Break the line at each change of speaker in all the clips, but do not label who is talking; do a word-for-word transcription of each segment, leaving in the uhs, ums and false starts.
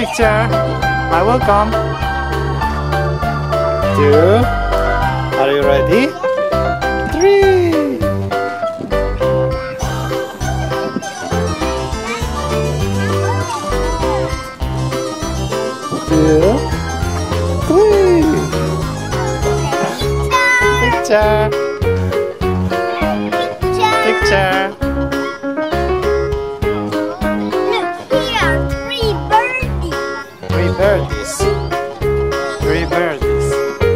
Picture. I will come. Two. Are you ready? Three. Two. Three. Picture. Picture. Three birdies. Three birdies.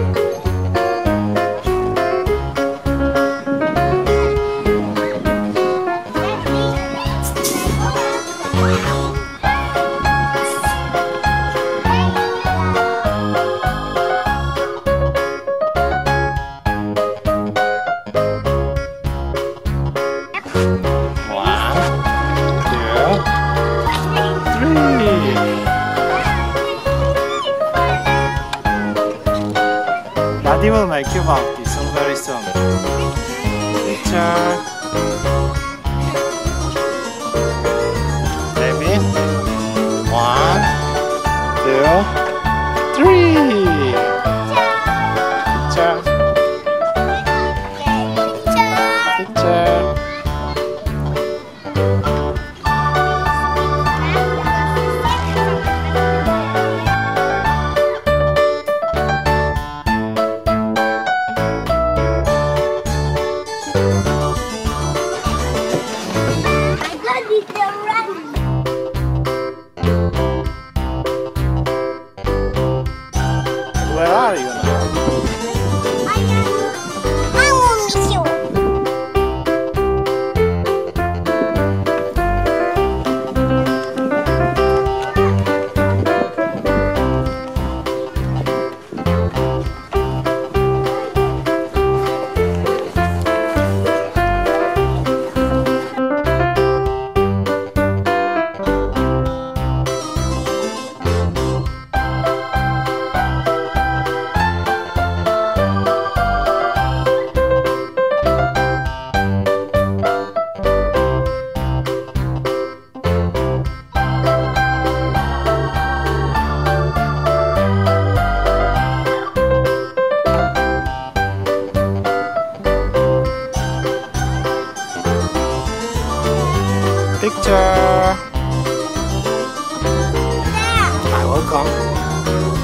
Daddy will make you walk this one very soon. Picture. Baby. One, two, three. Picture. Picture. Where are you now?
I will miss you.
Picture. I will come.